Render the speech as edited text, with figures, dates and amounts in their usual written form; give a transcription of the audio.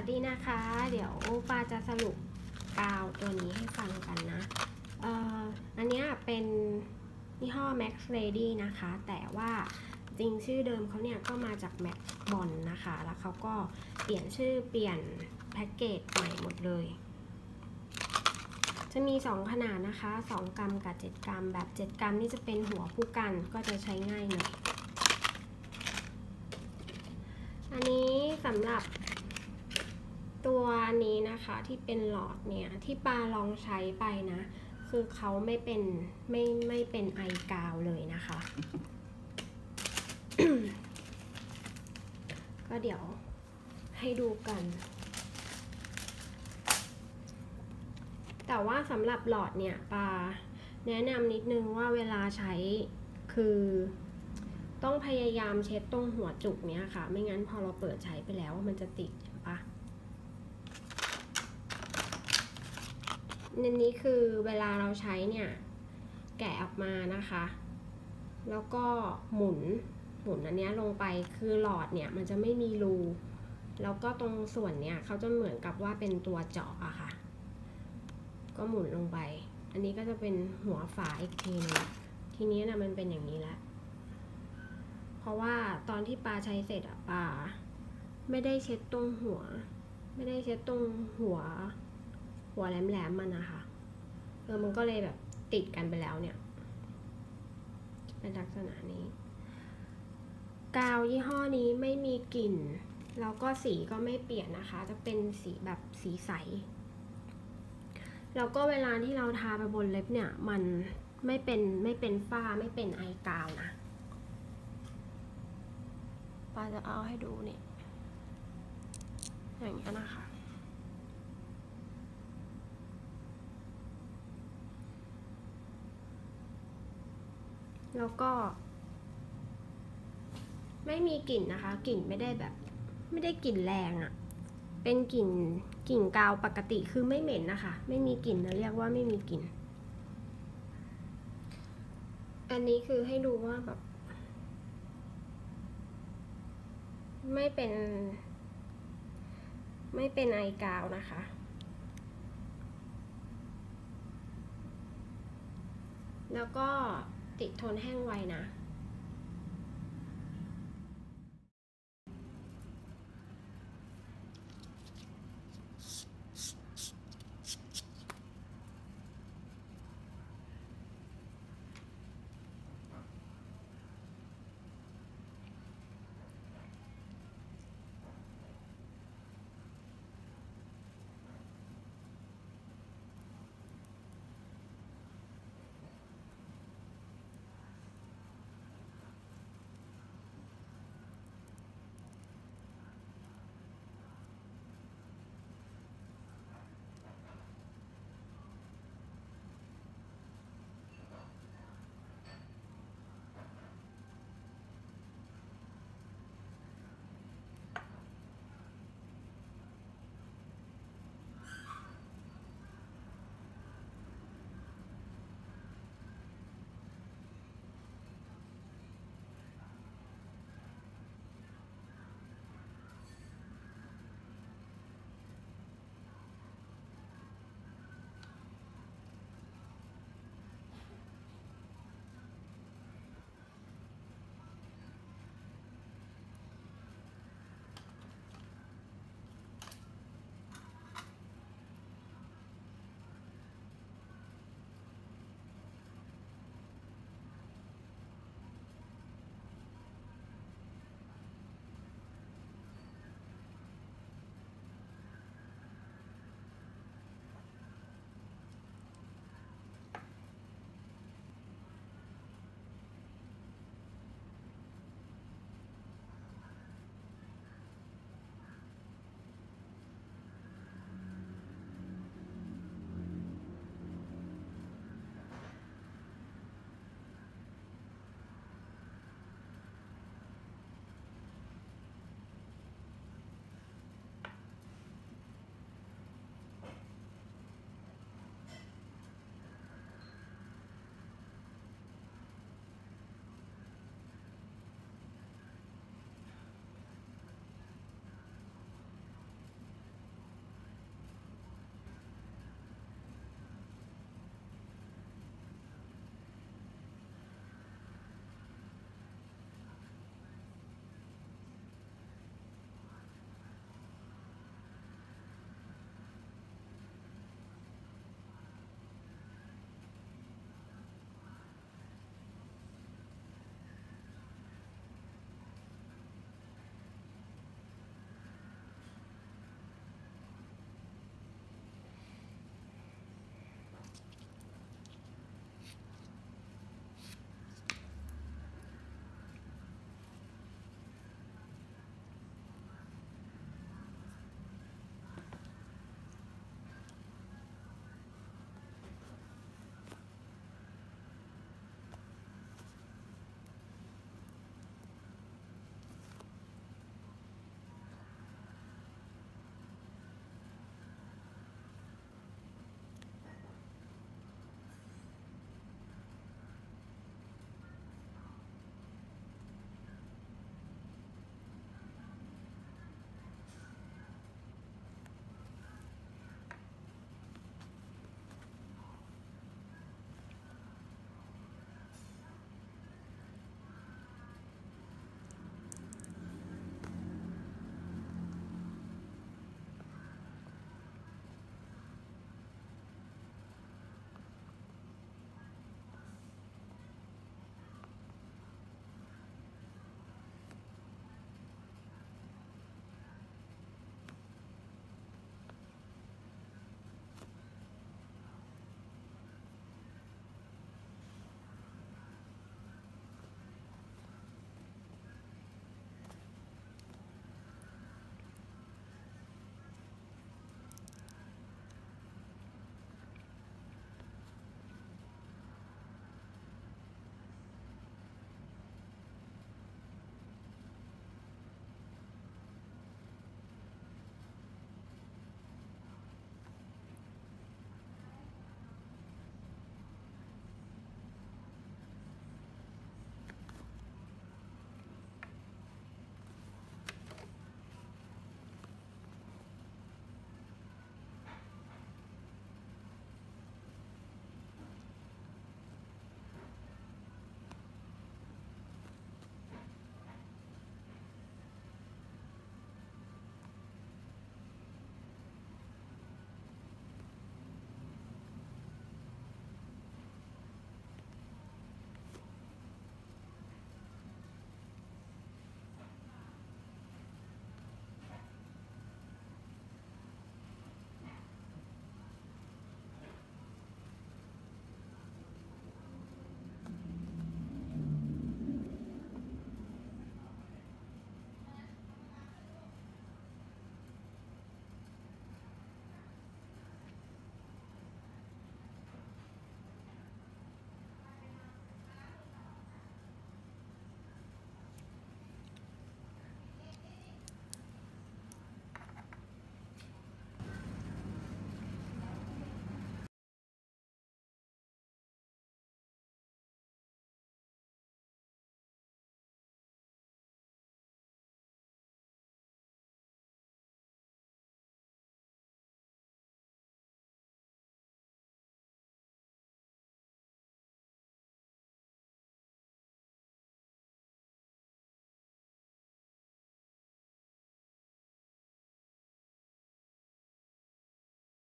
สดีนะคะเดี๋ยวปาจะสรุปกาวตัวนี้ให้ฟังกันนะอันนี้เป็นยี่ห้อ Max Lady นะคะแต่ว่าจริงชื่อเดิมเขาเนี่ยก็มาจาก Max Bond นะคะแล้วเขาก็เปลี่ยนชื่อเปลี่ยนแพ็กเกจใหม่หมดเลยจะมี2ขนาดนะคะ2กรัมกับ7กรัมแบบ7กรัมนี่จะเป็นหัวผู้กันก็จะใช้ง่ายหน่อยอันนี้สำหรับตัวนี้นะคะที่เป็นหลอดเนี่ยที่ปาลองใช้ไปนะคือเขาไม่เป็นไอกาวเลยนะคะ ก็เดี๋ยวให้ดูกันแต่ว่าสำหรับหลอดเนี่ยปาแนะนำนิดนึงว่าเวลาใช้คือต้องพยายามเช็ดตรงหัวจุกเนี้ยค่ะไม่งั้นพอเราเปิดใช้ไปแล้วมันจะติดเห็นปะในนี้คือเวลาเราใช้เนี่ยแกะออกมานะคะแล้วก็หมุนอันนี้ลงไปคือหลอดเนี่ยมันจะไม่มีรูแล้วก็ตรงส่วนเนี้ยเขาจะเหมือนกับว่าเป็นตัวเจาะอะค่ะก็หมุนลงไปอันนี้ก็จะเป็นหัวฝาอีกทีนึงทีนี้นะมันเป็นอย่างนี้แล้วเพราะว่าตอนที่ปาใช้เสร็จอะปาไม่ได้เช็ดตรงหัวไม่ได้เช็ดตรงหัวแหลมๆมันนะคะมันก็เลยแบบติดกันไปแล้วเนี่ยเป็นลักษณะนี้กาวยี่ห้อนี้ไม่มีกลิ่นแล้วก็สีก็ไม่เปลี่ยนนะคะจะเป็นสีแบบสีใสแล้วก็เวลาที่เราทาไปบนเล็บเนี่ยมันไม่เป็นฝ้าไม่เป็นไอกาวนะปาจะเอาให้ดูนี่อย่างนี้นะคะแล้วก็ไม่มีกลิ่นนะคะกลิ่นไม่ได้กลิ่นแรงอะเป็นกลิ่นกาวปกติคือไม่เหม็นนะคะไม่มีกลิ่นนะเรียกว่าไม่มีกลิ่นอันนี้คือให้ดูว่าแบบไม่เป็นไอกาวนะคะแล้วก็ติดทนแห้งไวนะ